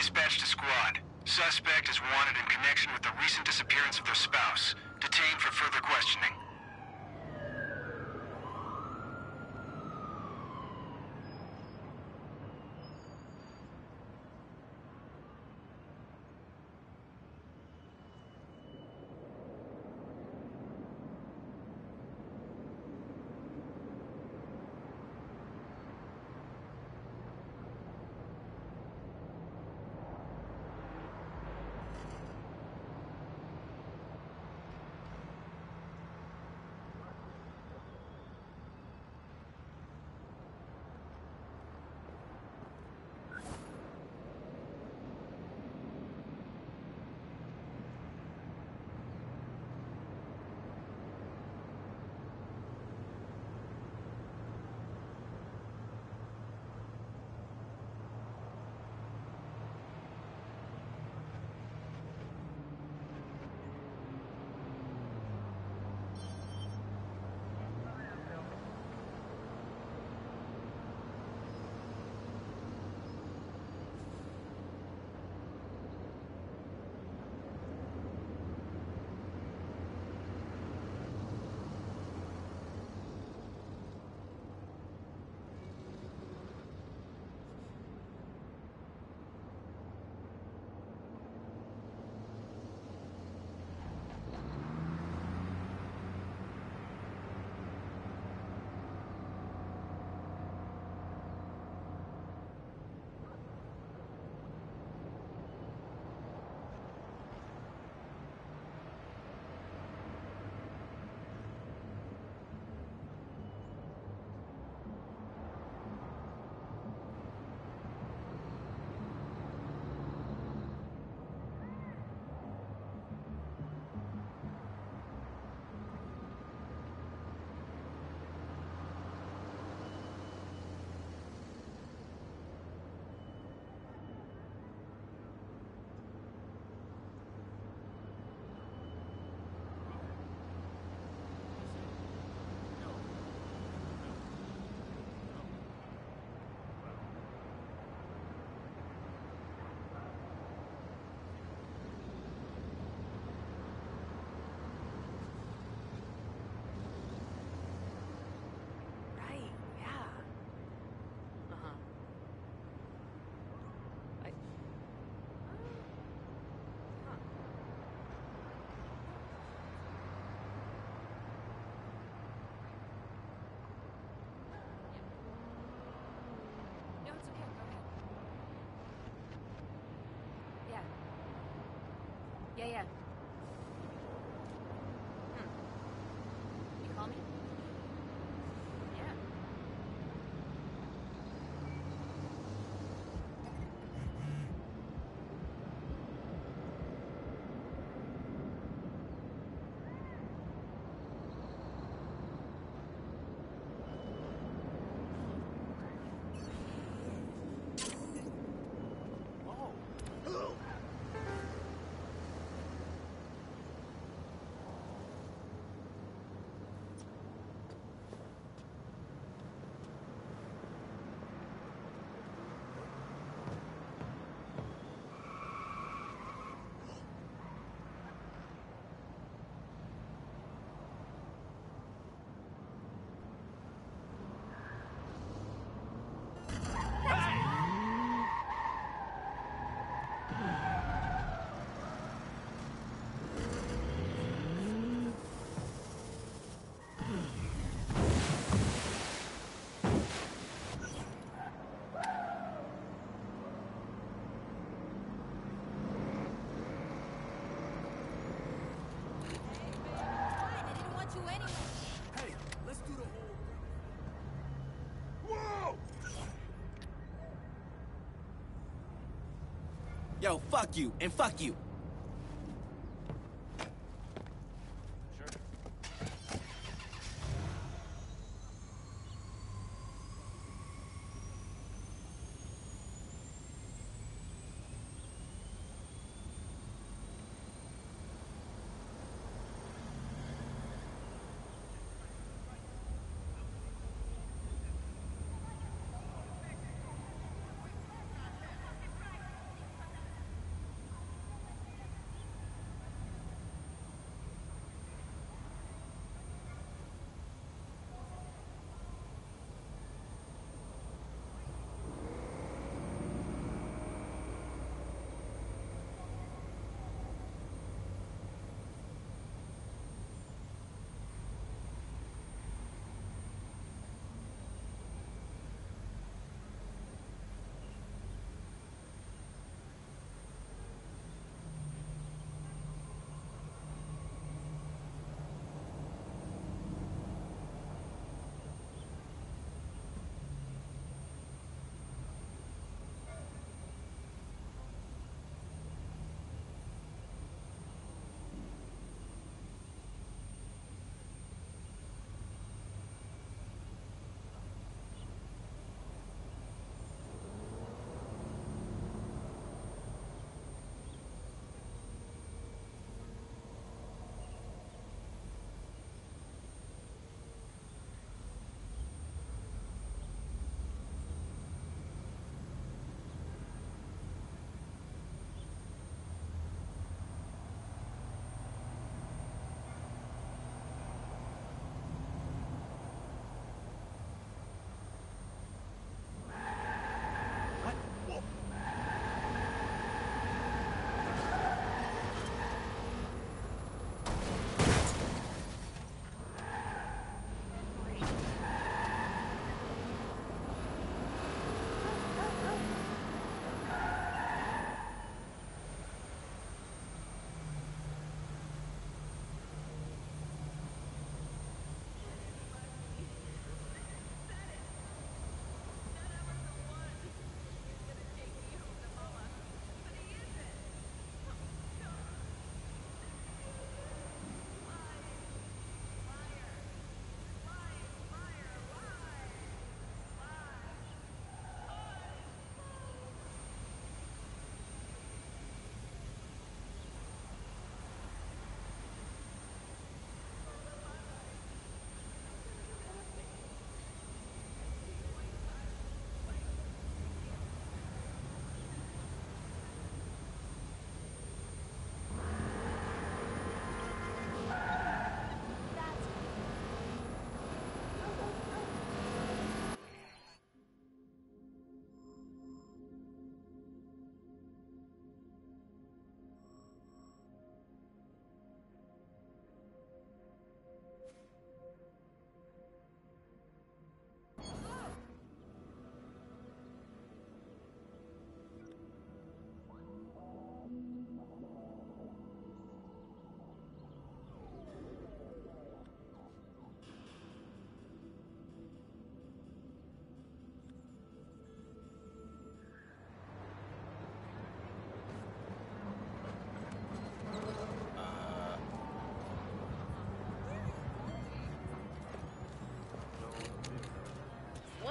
Dispatch to squad. Suspect is wanted in connection with the recent disappearance of their spouse. Detained for further questioning. Yeah. You call me? Yeah. Yo, fuck you, and fuck you.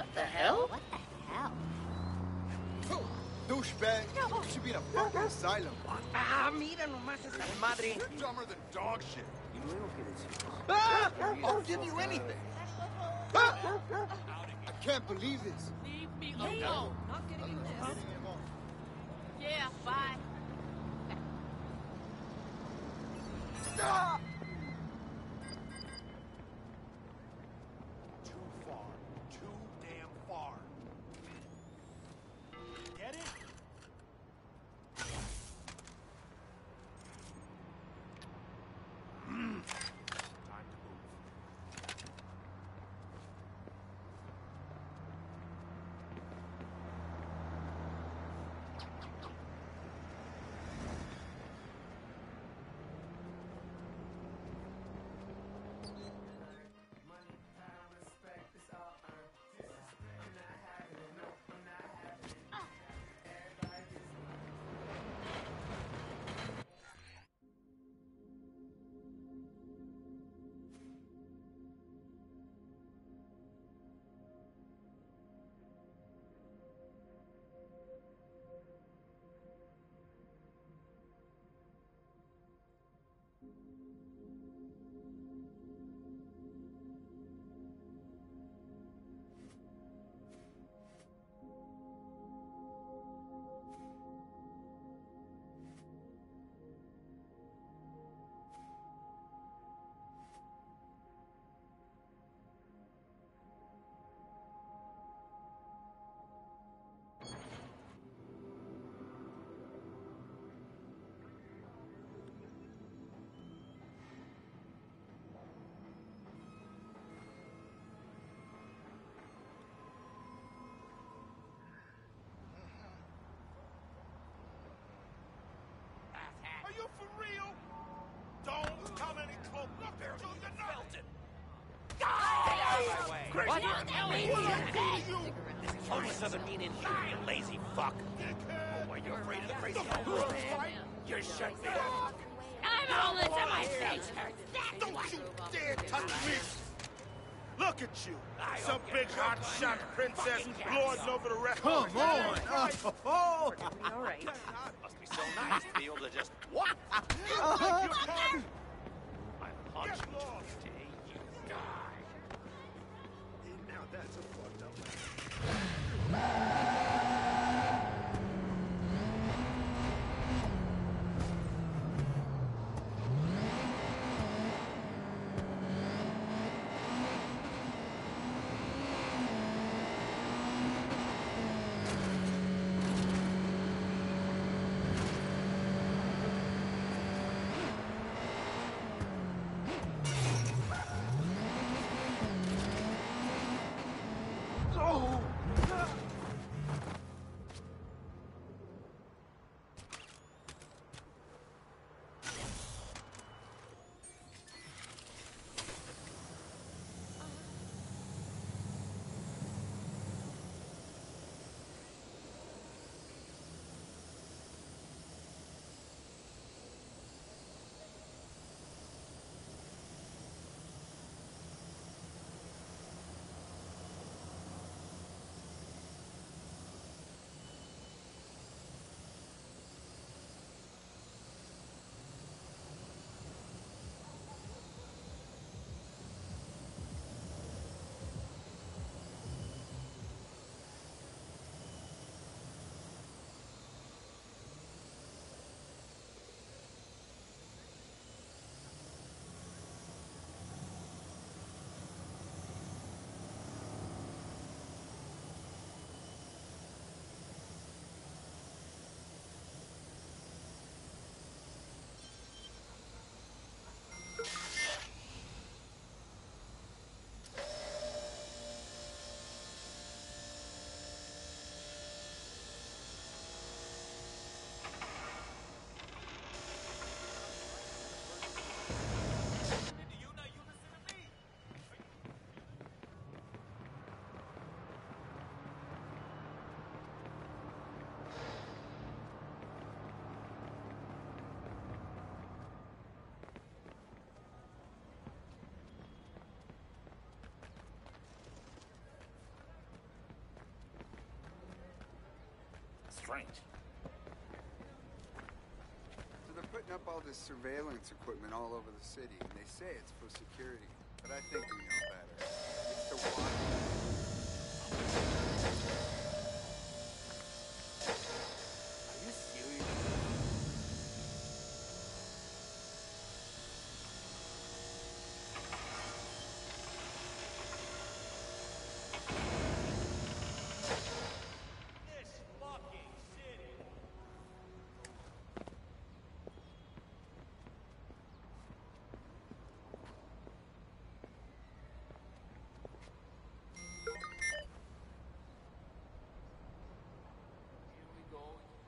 the hell? What the hell? Douchebag. You should be in a fucking asylum. Ah, mira nomás esa madre. You're dumber than dog shit. Y luego que decimos. Ah! I'll give you anything. Ah! I can't believe this. Leave me alone. Not getting in this. Yeah, bye. Ah! Too far. Too damn far. Get it? Time to move. Are you for real? Don't come any closer. Look at you, you're not. What? You Homeless doesn't mean anything, you lazy fuck. dickhead. Boy, you're afraid of the crazy homeless man. You should be. I'm homeless and my face hurts. That's Don't what. you dare touch me! Look at you! I Some hope big your hot-shot princess fucking cats lording suck. over the rest Come of us. on. Oh. All right. Must be so nice to be able to just walk. Your pardon. I'll punch Get you lost. today, you die. Now that's a fucked up. strange. So they're putting up all this surveillance equipment all over the city, and they say it's for security. But I think we know better. It's to watch. Are you serious? This fucking city. Here we go.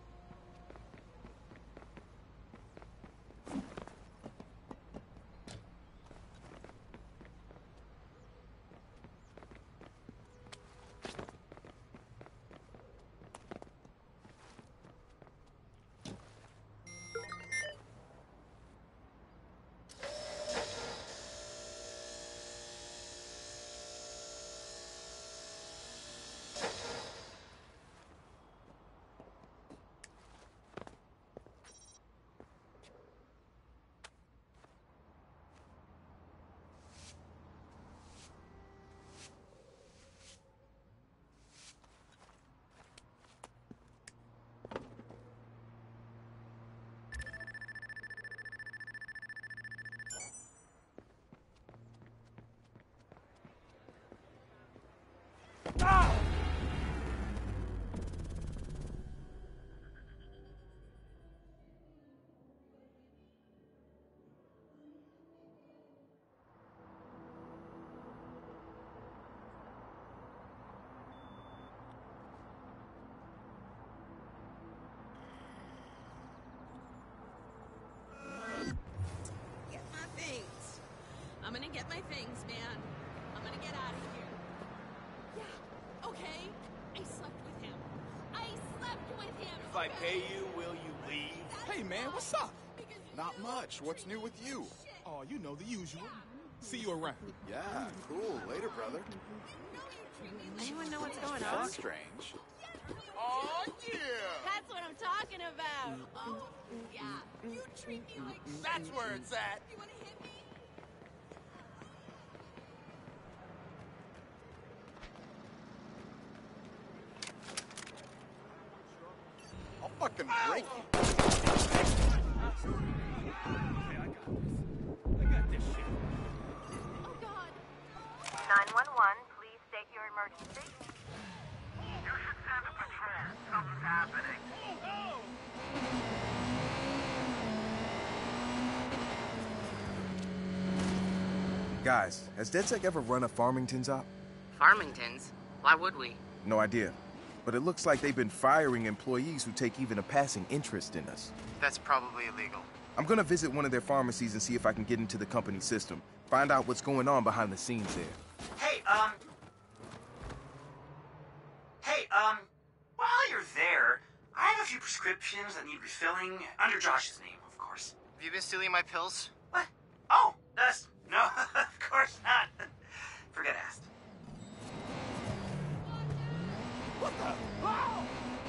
Get my things. I'm gonna get my things, man. I'm gonna get out of here. Yeah, okay. I slept with him. I slept with him. If I pay you, will you leave? Hey, man, what's up? Because you Not know much. What's new with you? shit. Oh, you know the usual. See you around. Yeah, cool. Later, brother. You know you treat me like Anyone know what's going That's on? strange. Oh, yeah. That's what I'm talking about. Oh, yeah. You treat me like That's where it's at. You wanna hit me? I'll fucking break you. I got this shit. Oh God. 911, please state your emergency. You should send a patrol. Something's happening. Guys, has DedSec ever run a Farmington's op? Farmington's? Why would we? No idea. But it looks like they've been firing employees who take even a passing interest in us. That's probably illegal. I'm gonna visit one of their pharmacies and see if I can get into the company system. Find out what's going on behind the scenes there. Hey, while you're there, I have a few prescriptions that need refilling, under Josh's name, of course. Have you been stealing my pills? What? Oh, no, of course not. Forget I asked. What the? Oh!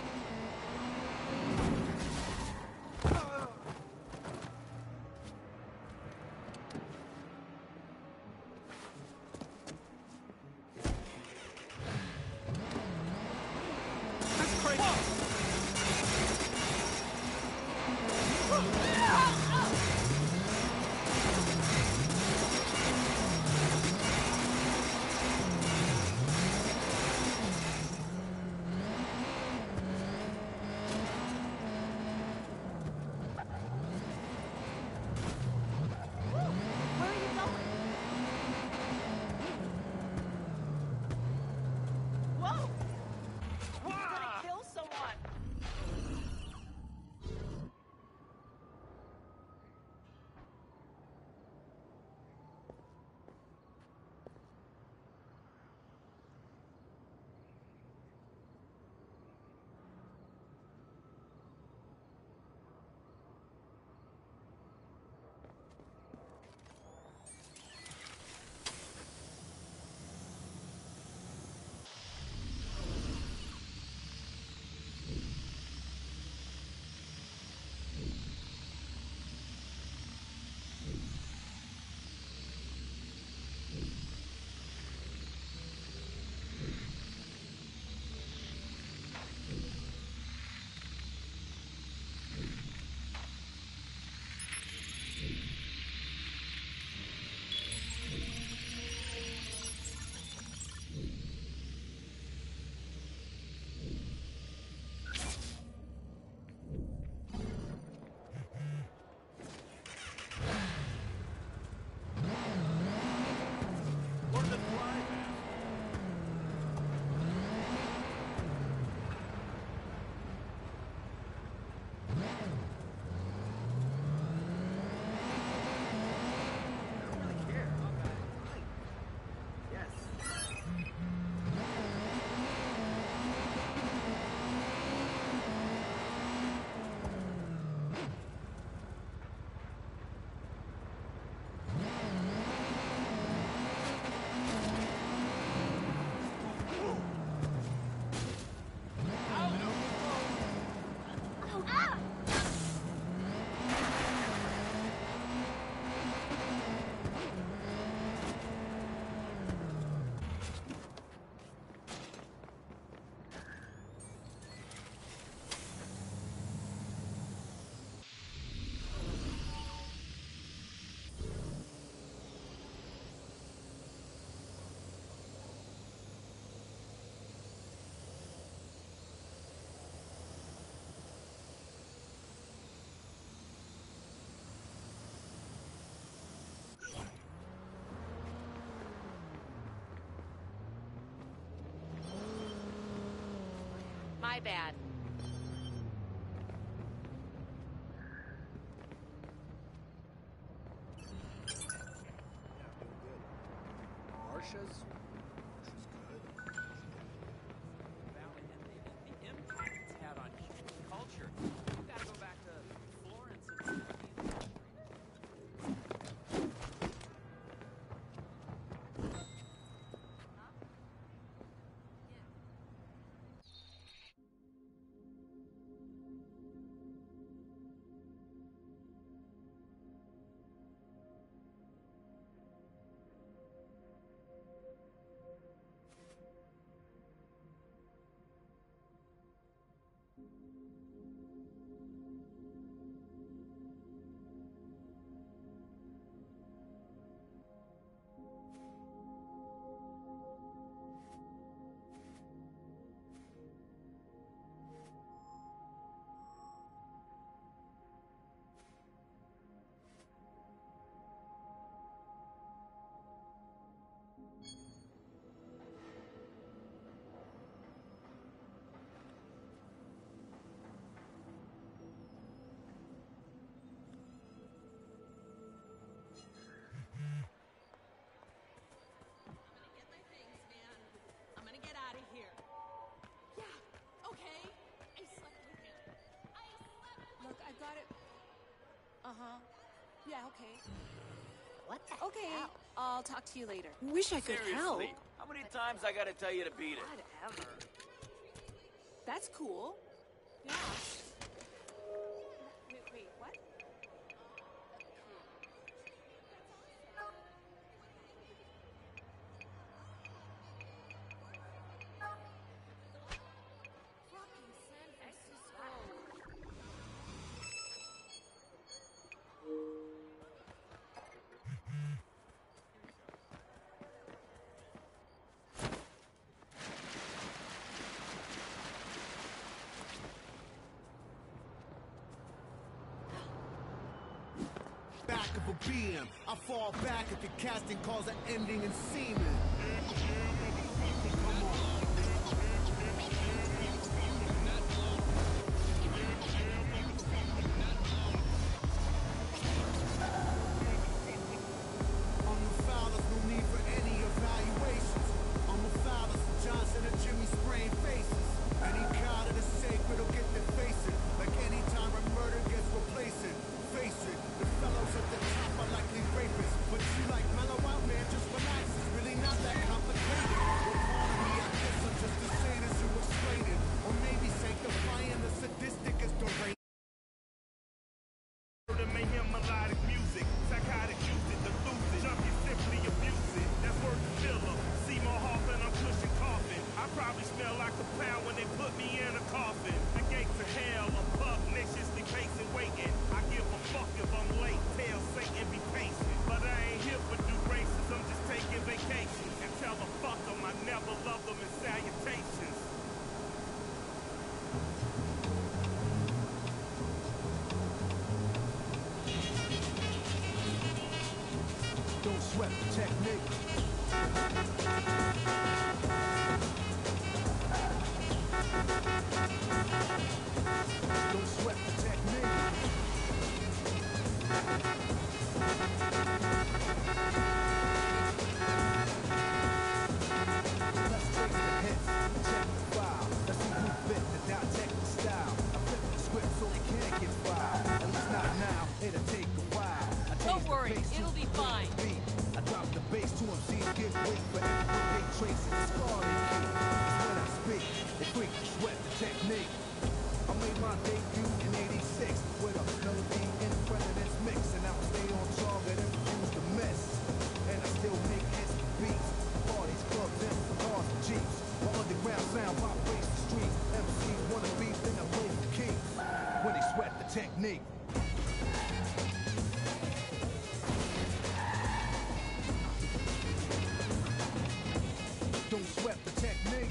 That's crazy. My bad. Marsha's good. Valley and the impact it's had on human culture. We've got to go back to Florence and see the 17th century. Get my things, man. I'm gonna get out of here. Yeah, okay. I slept with him. I slept with Look, I've got it. Uh-huh. Yeah, okay. What the Okay, hell? I'll talk to you later. Wish I could help. Seriously, how many times I gotta tell you to beat it? Whatever. That's cool. Yeah. Wait, what? fucking San Francisco. Back of a BM, I fall back at the casting calls an ending in semen. Come on. I'm the foulest, no need for any evaluations. I'm the foulest, Johnson and Jimmy spraying faces. Any cow that is sacred will get their facing. Like any time a murder gets replacing. Face it, the fellows at the top are likely rapists. But you like mellow out, man, just relax. It's really not that complicated. Well, pardon me, I guess I'm just as sane as you explain it. Or maybe sanctifying the sadistic as deranged. The mayhem, melodic music, psychotic usage, the lucid, junkie simply abuse it. That's word to Philip. Seymour Hoffman, I'm pushing coffin. I probably smell like a pound when they put me in a coffin. The gates of hell are pugnaciously pacing, waiting. I give a fuck if I'm late. Tell Satan be patient. But I ain't here for do races. I'm just taking vacations. And tell the fuck them I never loved them in salutations. Don't sweat the technique. Don't sweat the technique. Let's trace the hits, check the file. Let's see who fit the dissect the style. I flip the script so they can't get filed. At least not now, it'll take a while. I Don't change the worry, pace to it'll be the fine. beat. I drop the bass to MCs, get weight for everything they trace and scar they keep. It's when I speak, they freak, sweat the technique. I made my debut in '86 with a melody in the president's mix, and now I stay on target and refuse to miss. And I still make hits for beats, parties, clubs, and cars and jeeps. While underground sound vibrates the streets, MCs wanna beef, then I play for keeps. When they sweat the technique. Don't sweat the technique.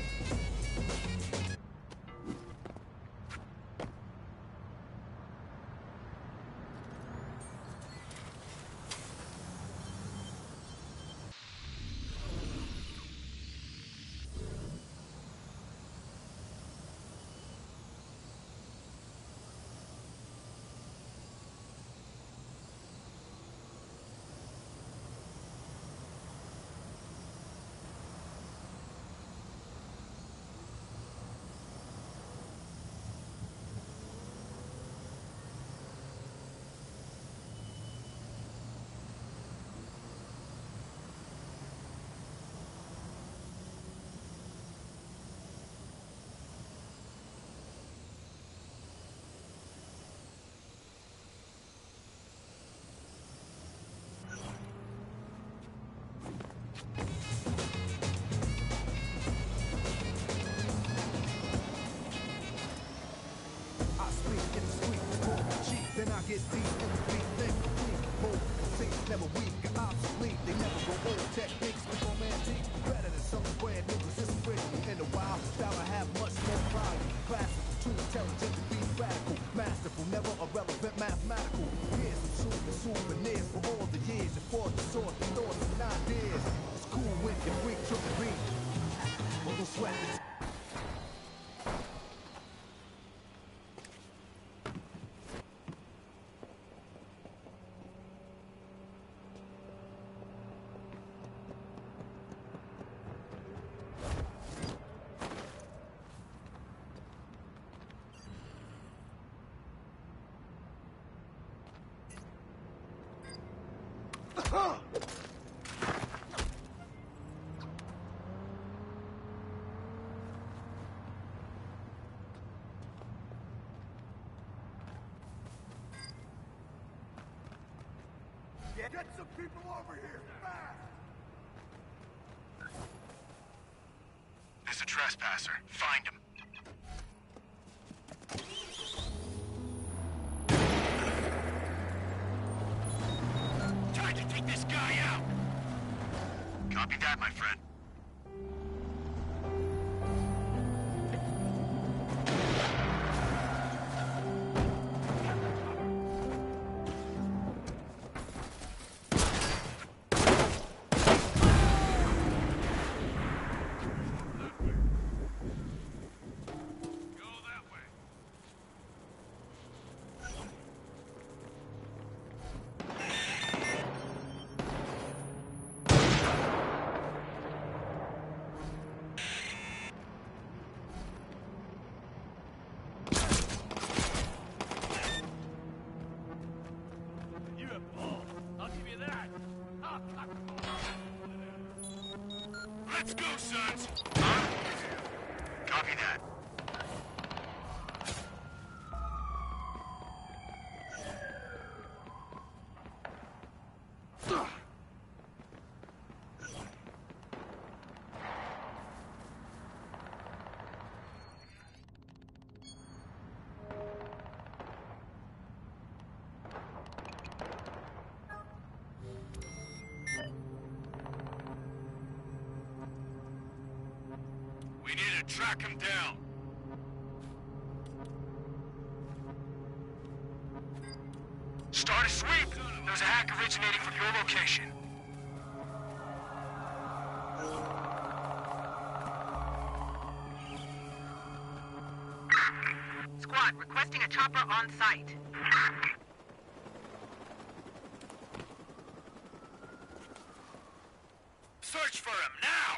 get deep in the beat, think weak. Hold the seats, never weak, obsolete. They never go old techniques, we gon' antique. Better than something brand new, cause it's original. In a while, style I have much more value. Classical, too intelligent to be radical. Masterful, never irrelevant, mathematical. Here's some souvenirs for all the years. And for the source, the thoughts and ideas. It's cool when you freak to the beat. Well, don't sweat the Get some people over here, fast! There's a trespasser. Find him. Time to take this guy out! Copy that, my friend. Let's go, sons! Huh? Copy that. We need to track him down. Start a sweep. There's a hack originating from your location. Squad, requesting a chopper on site. Search for him now!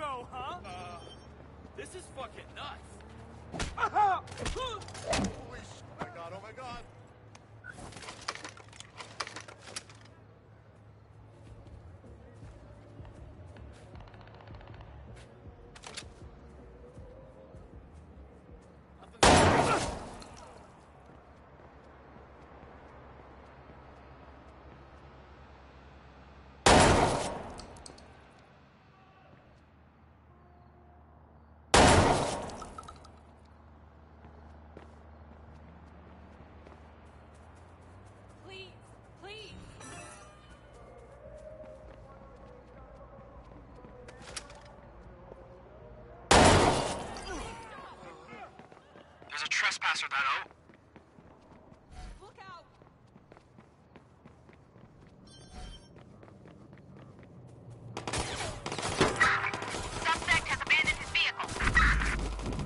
go, huh? This is fucking nuts. Holy sh... Oh my god. Please, please. There's a trespasser, that Look out. Suspect has abandoned his vehicle.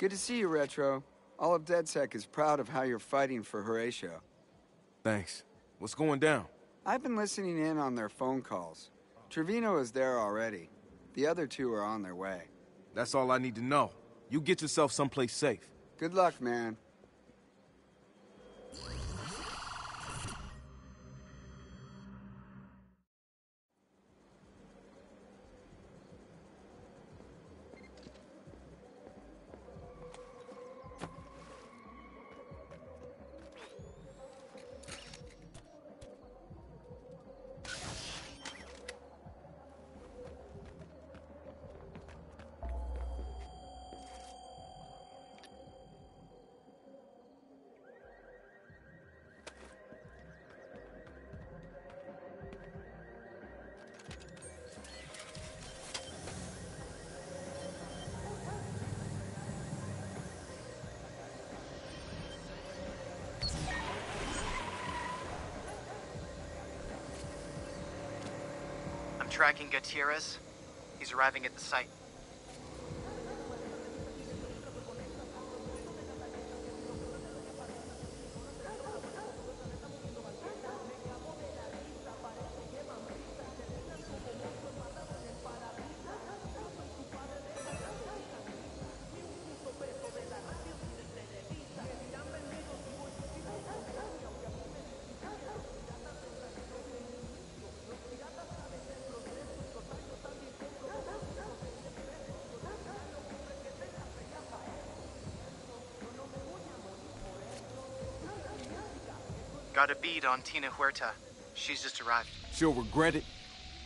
Good to see you, Retro. All of DedSec is proud of how you're fighting for Horatio. Thanks. What's going down? I've been listening in on their phone calls. Trevino is there already. The other two are on their way. That's all I need to know. You get yourself someplace safe. Good luck, man. Tracking Gutierrez. He's arriving at the site. Got a bead on Tina Huerta. She's just arrived. She'll regret it.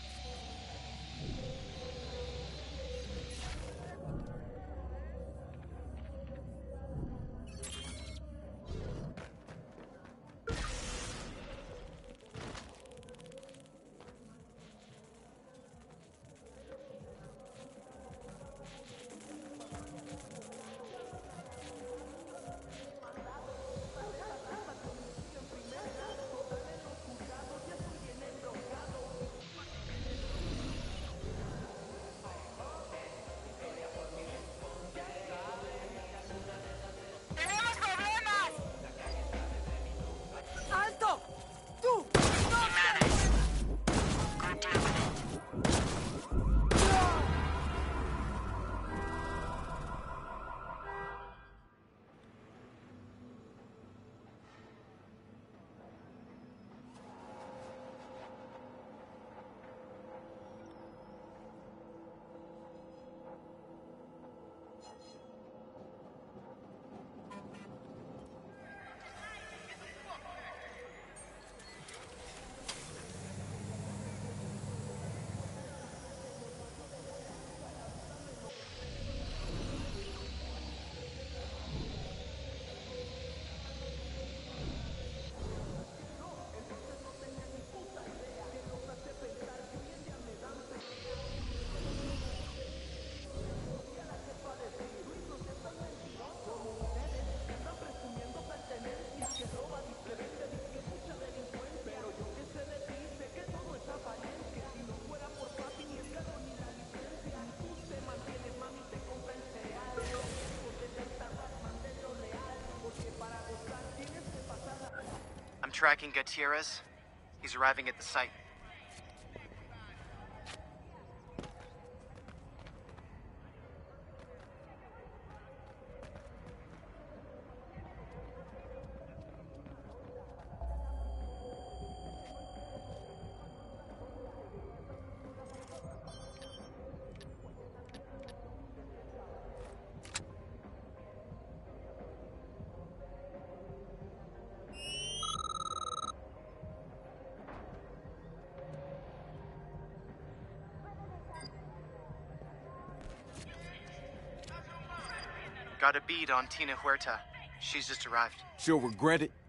I'm tracking Gutierrez. He's arriving at the site. Got a bead on Tina Huerta. She's just arrived. She'll regret it.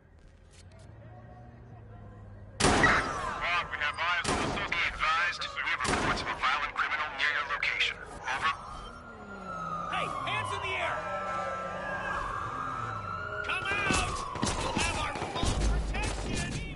We have eyes on the suspect. Be advised, we have reports of a violent criminal near your location. Over. Hey, hands in the air! Come out! We'll have our full protection!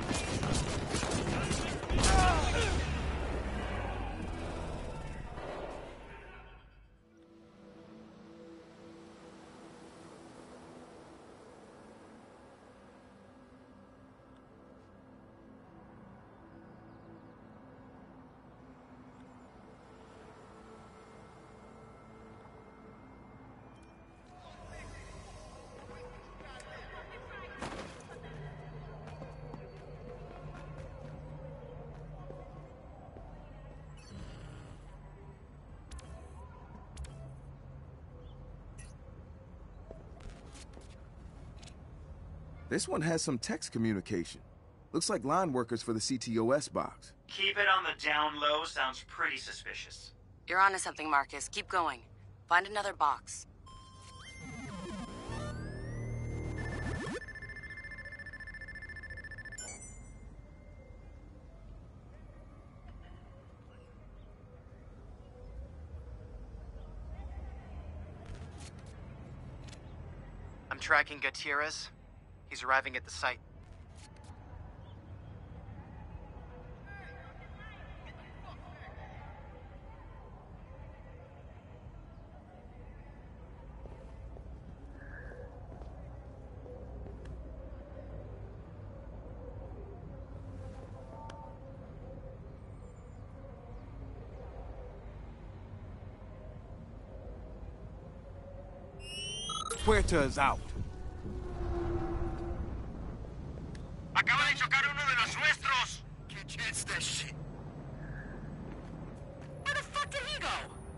This one has some text communication. Looks like line workers for the CTOS box. Keep it on the down low, sounds pretty suspicious. You're onto something, Marcus. Keep going. Find another box. I'm tracking Gutierrez. He's arriving at the site. Huerta is out. Acaba de chocar uno de los nuestros. Can't chance that shit. Where the fuck did he go?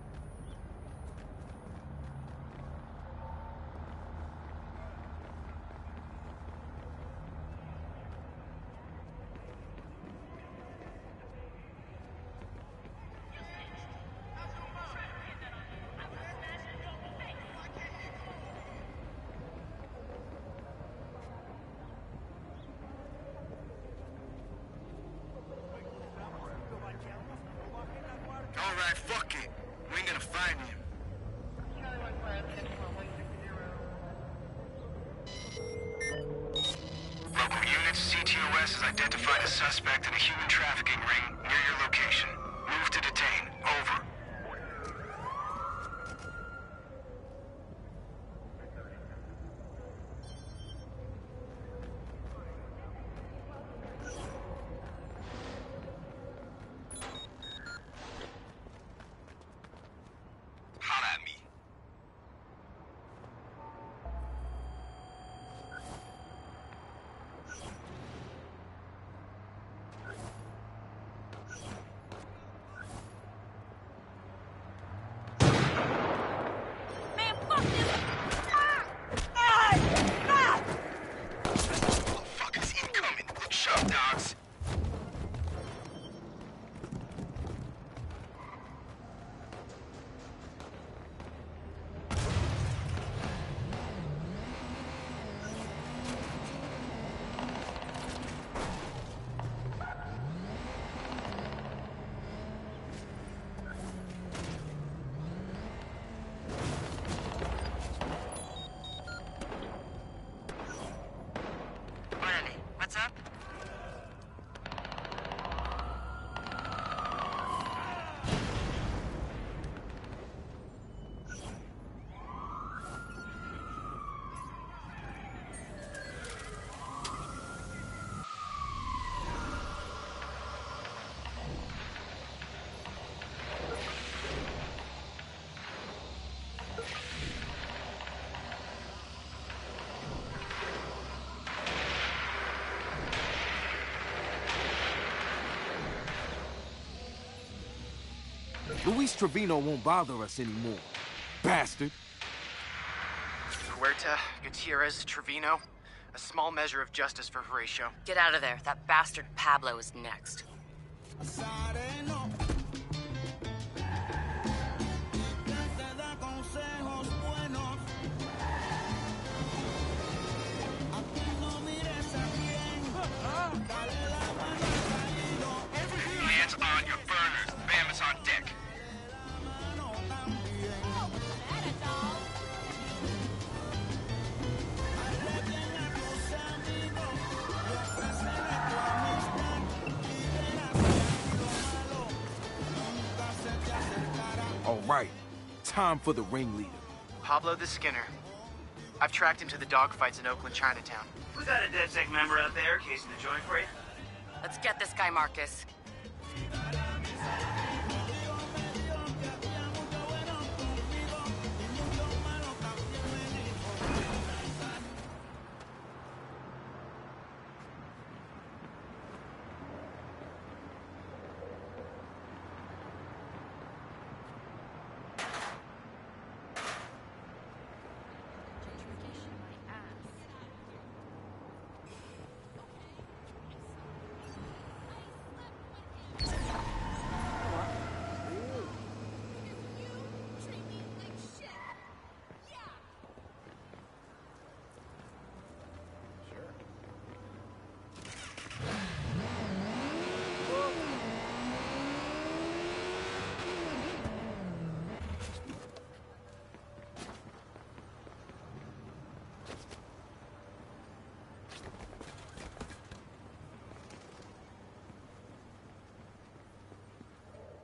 Alright, fuck it. We ain't gonna find him. Local units, CTOS has identified a suspect in a human trafficking ring near your location. Move to detain. Over. Holla at me. Man, fuck this! Motherfuckers incoming. Look sharp, dogs. Orderly, what's up? Luis Trevino won't bother us anymore. Bastard. Huerta, Gutierrez, Trevino. A small measure of justice for Horatio. Get out of there. That bastard Pablo is next. Hands on your burners. Bam is on deck. All right, time for the ringleader. Pablo the Skinner. I've tracked him to the dogfights in Oakland, Chinatown. Was that a DedSec member out there casing the joint for you? Let's get this guy, Marcus.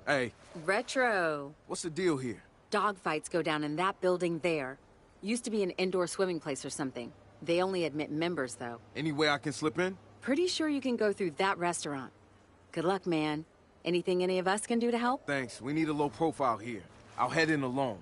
Hey, Retro. what's the deal here? Dogfights go down in that building there. Used to be an indoor swimming place or something. They only admit members, though. Any way I can slip in? Pretty sure you can go through that restaurant. Good luck, man. Anything any of us can do to help? Thanks. We need a low profile here. I'll head in alone.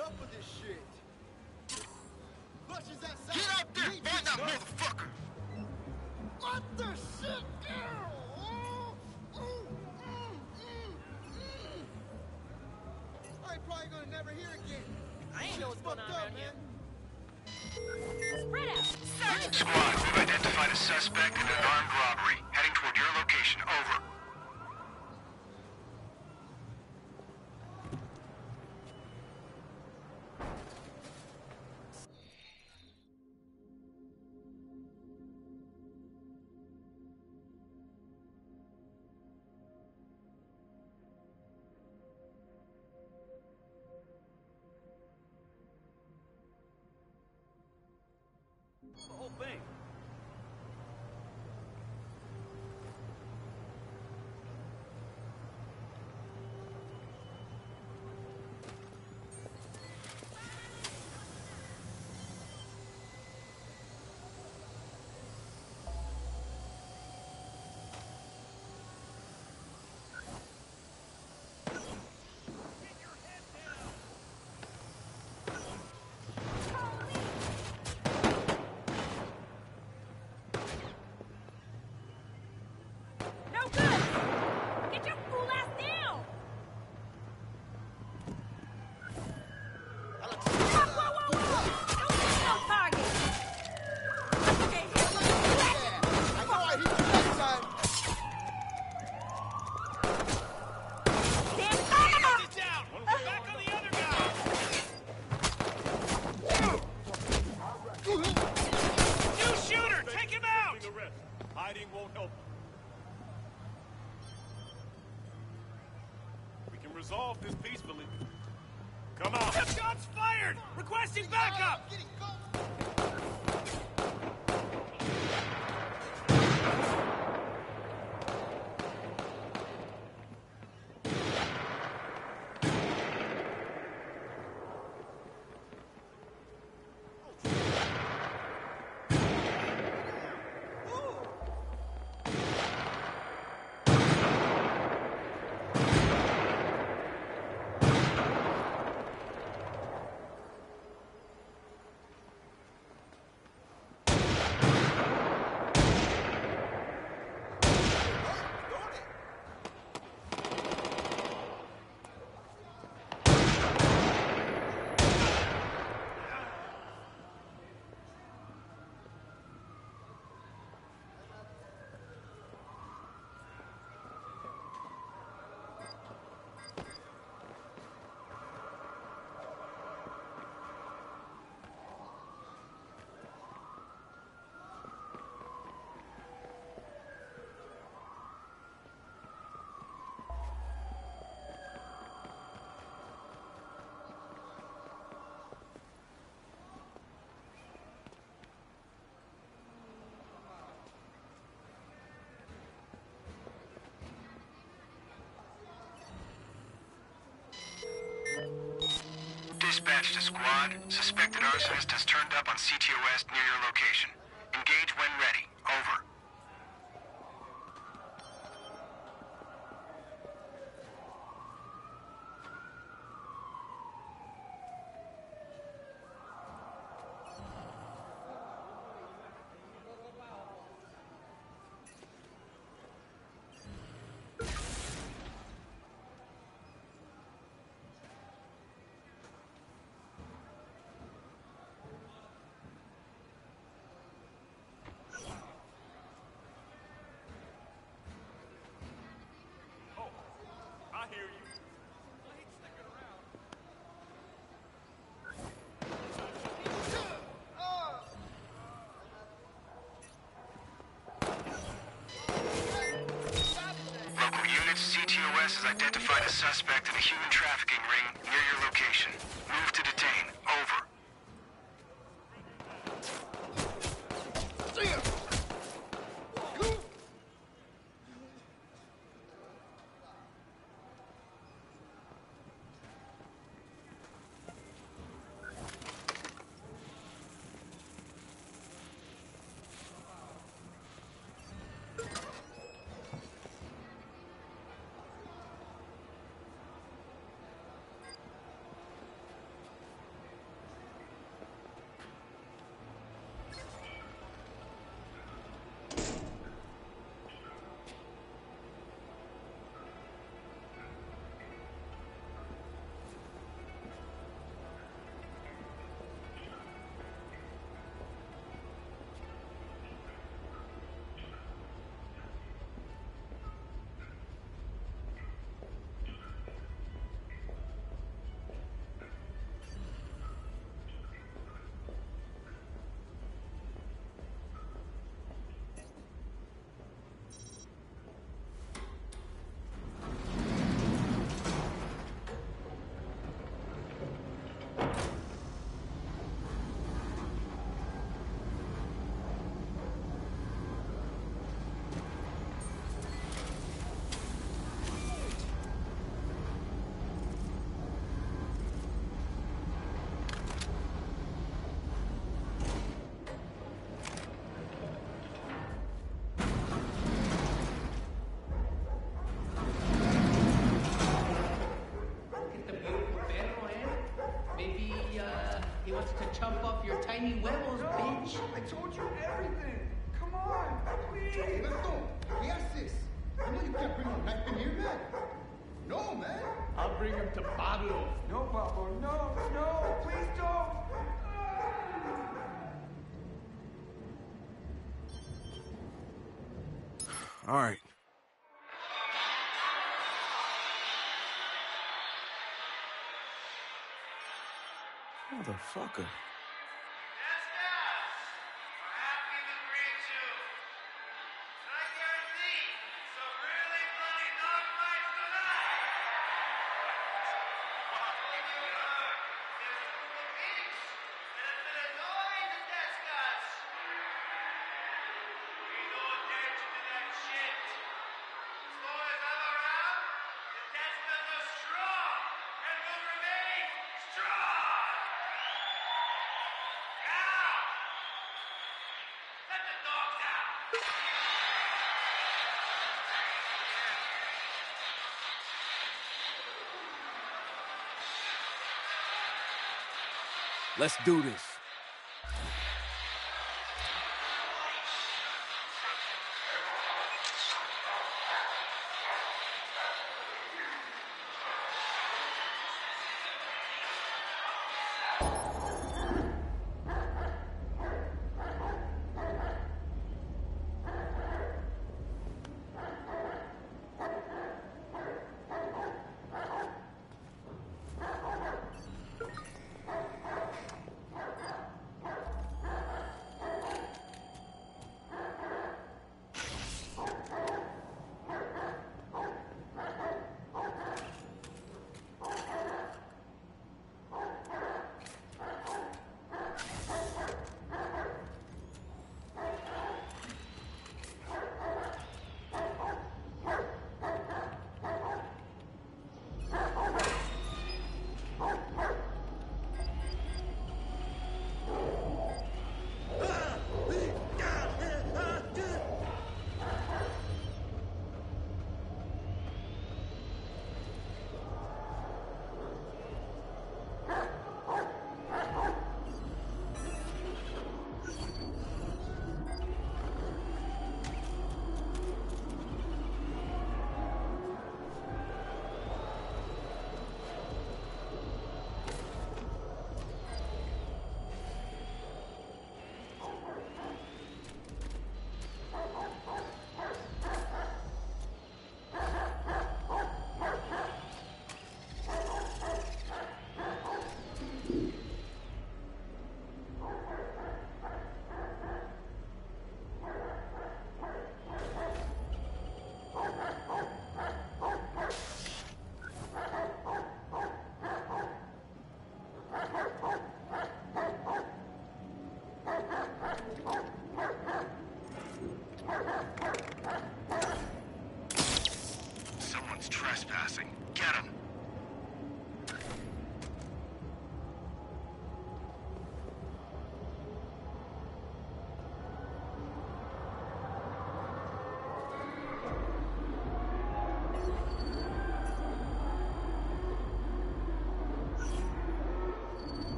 enough of this shit. Russians outside. Get out there! Find that motherfucker! What the shit? I ain't probably gonna never hear again. I ain't know what's going on around here. Spread out. Squad, we've identified a suspect in an armed robbery. Heading toward your location. Over. The whole thing. No good! Get your fool ass down! Whoa, whoa, whoa, whoa! Don't miss no target! Okay, here's what you do. I know I hit you that time. Damn it! Get down! We're back on the other guy! New shooter! Take him out! Hiding won't help. We can resolve this peacefully. Come on! Shots fired! Requesting backup! Dispatch to squad. Suspected arsonist has turned up on CTOS near your location. Engage when ready. Over. I hear you. Local units, CTOS has identified a suspect in a human trafficking ring near your location. Move to detain. Over. he wants to chop off your tiny huevos, bitch. I told you everything. Come on, please. Let's go. ¿Qué haces? I know you can't bring a knife in here, man. No, man. I'll bring him to Pablo. No, Pablo. No, no. Please don't. All right. Motherfucker. Let's do this.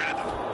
rid of them.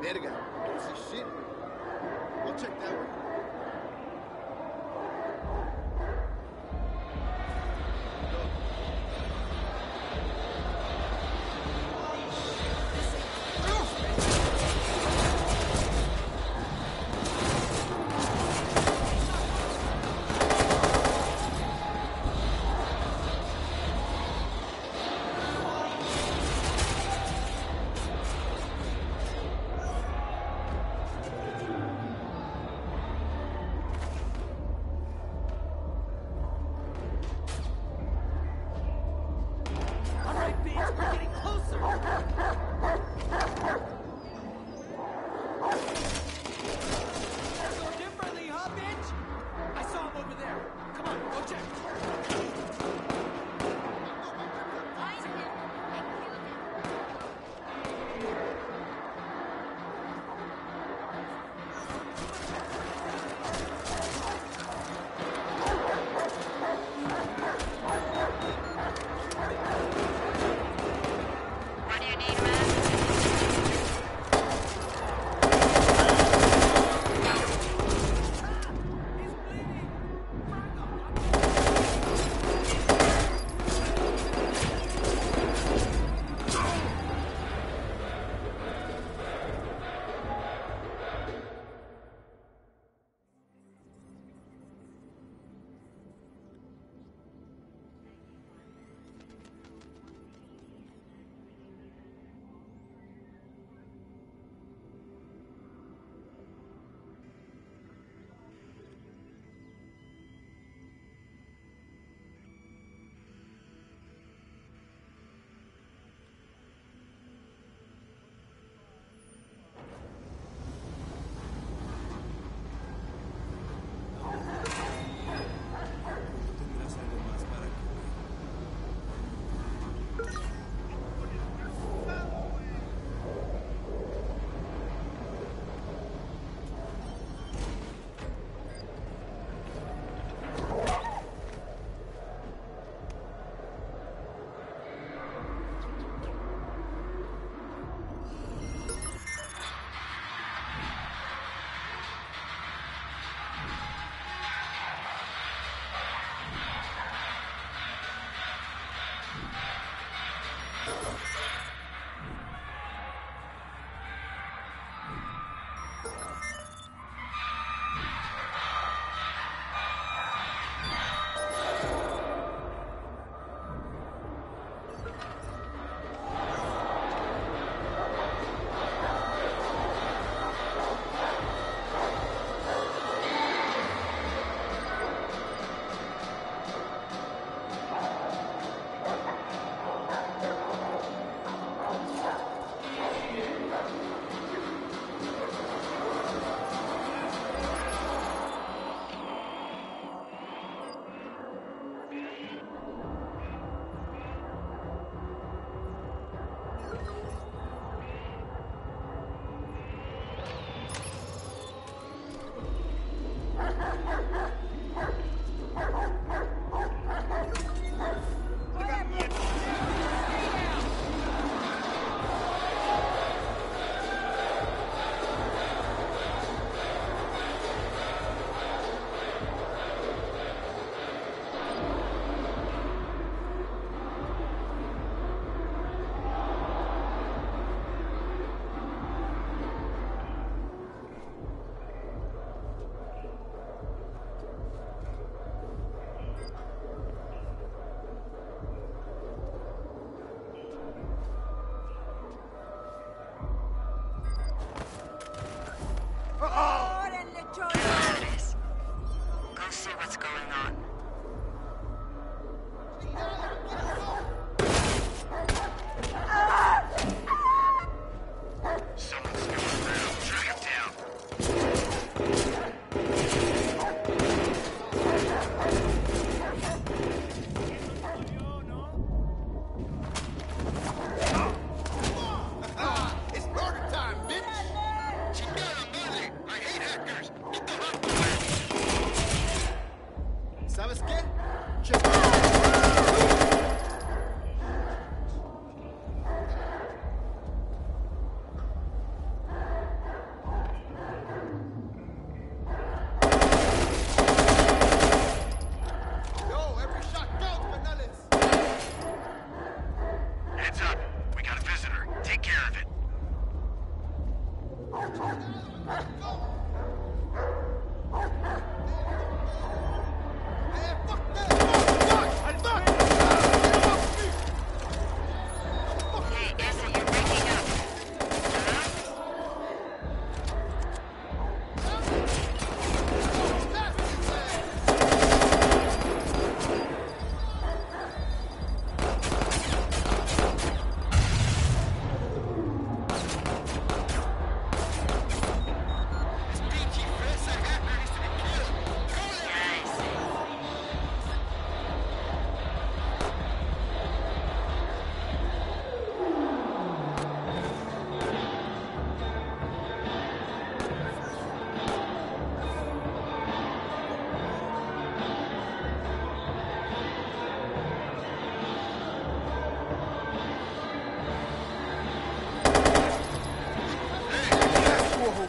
Verga, don't see shit. I'll check that way.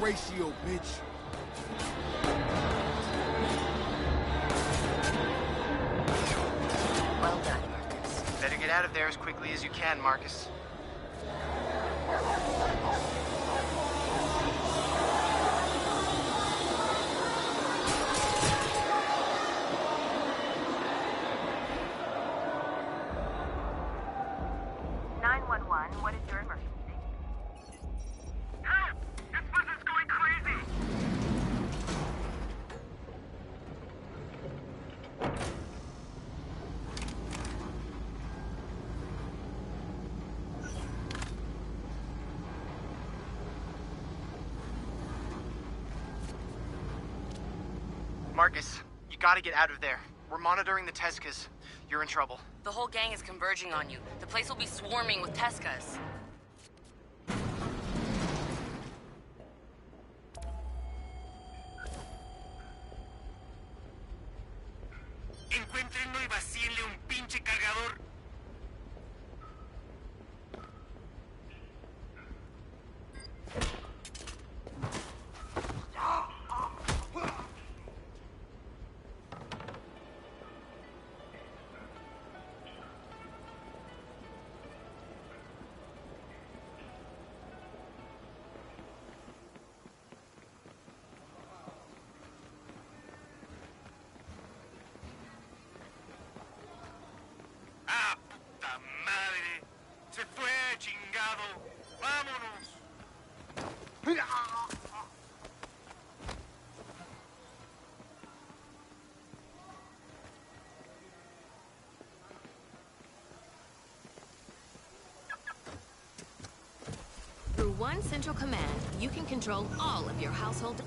Horatio, bitch. Well done, Marcus. Better get out of there as quickly as you can, Marcus. What is your emergency? Help! This bus is going crazy! Marcus, you gotta get out of there. We're monitoring the Tescas. You're in trouble. The whole gang is converging on you. The place will be swarming with Tescas. Encuéntrenlo y vacíenle un pinche cargador. ¡Ah, puta madre! ¡Se fue, chingado! ¡Vámonos! Through one central command, you can control all of your household.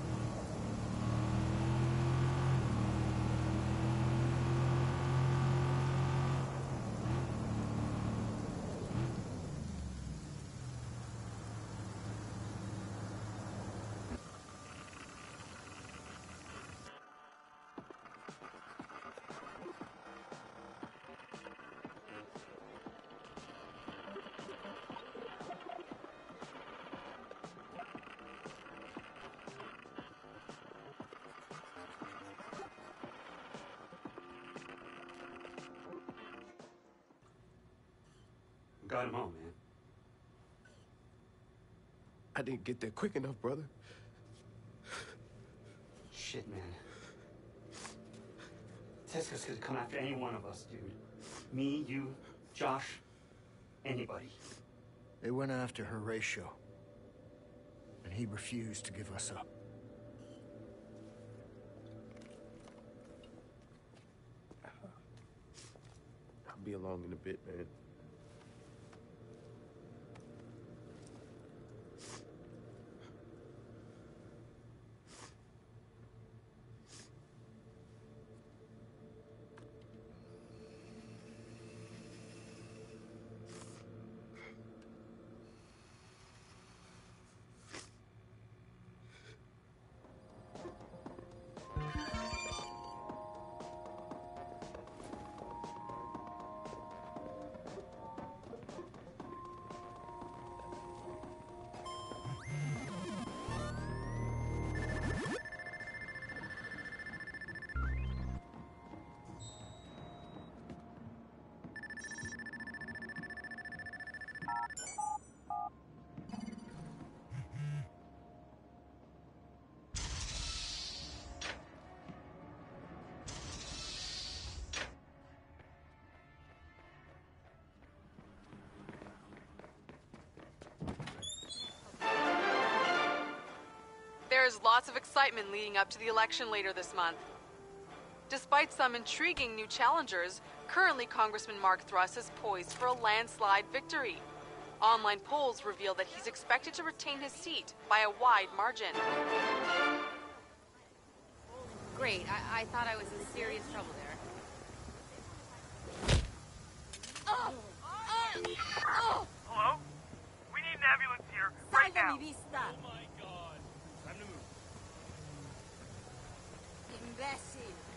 Got him all, man. I didn't get there quick enough, brother. Shit, man. Tesco's could come after any one of us, dude. Me, you, Josh, anybody. They went after Horatio, and he refused to give us up. I'll be along in a bit, man. There's lots of excitement leading up to the election later this month. Despite some intriguing new challengers, currently Congressman Mark Thruss is poised for a landslide victory. Online polls reveal that he's expected to retain his seat by a wide margin. Great, I thought I was in serious trouble there. Hello? We need an ambulance here, right now. Salva mi vista. Oh my god. Time to move. Imbécil.